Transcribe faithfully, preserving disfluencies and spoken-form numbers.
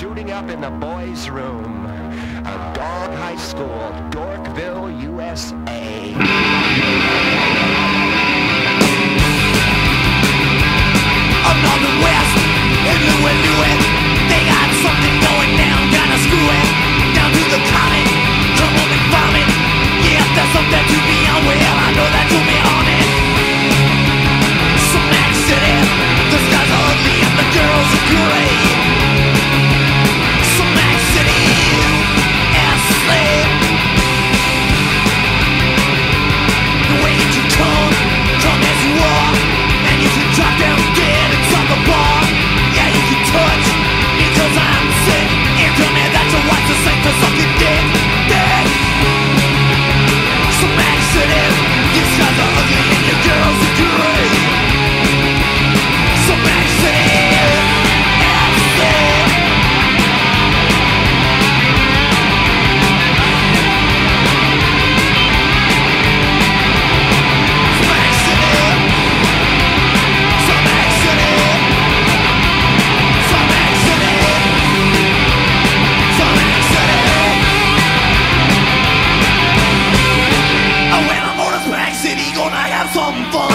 shooting up in the boys' room. A dog high school, Dorkville, U S A. Up north and west, in Louis, Louis, they got something going down, kinda screw it. Down to the common, come home and vomit. Yeah, there's something to be on, well, I know that you'll be on it. Some accident, the skies are ugly and the girls are great. Some accident, asleep. The way that you come, come as you are, and you can drop down dead inside the bar. Yeah, you can touch, because I'm sick. And tell me that your wife's the same for sucking dick, dick. Some accident, these guys are ugly and your girls are great. Some accident, accident. Some accident, some accident, some accident, some accident. Oh, when I'm on a Smack City, gonna have some fun.